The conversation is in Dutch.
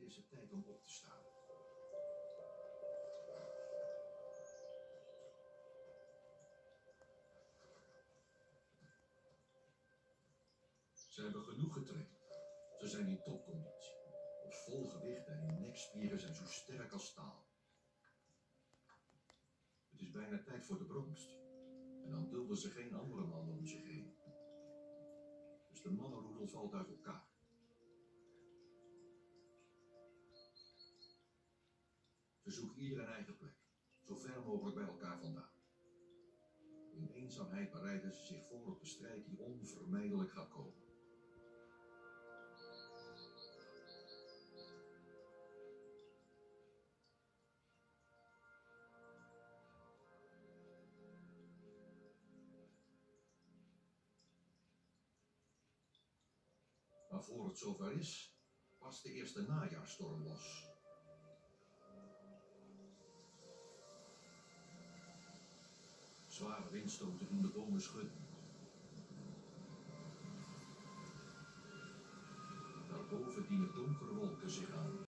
is het tijd om op te staan. Ze hebben genoeg getraind. Ze zijn in topconditie. Op vol gewicht en hun nekspieren zijn zo sterk als staal. Het is bijna tijd voor de bromst. En dan dulden ze geen andere mannen om zich heen. Dus de mannenroedel valt uit elkaar. Ze zoeken ieder een eigen plek, zo ver mogelijk bij elkaar vandaan. In eenzaamheid bereiden ze zich voor op de strijd die onvermijdelijk gaat komen. Maar voor het zover is, barst de eerste najaarsstorm los. Zware windstoten doen de bomen schudden. Daarboven dienen donkere wolken zich aan.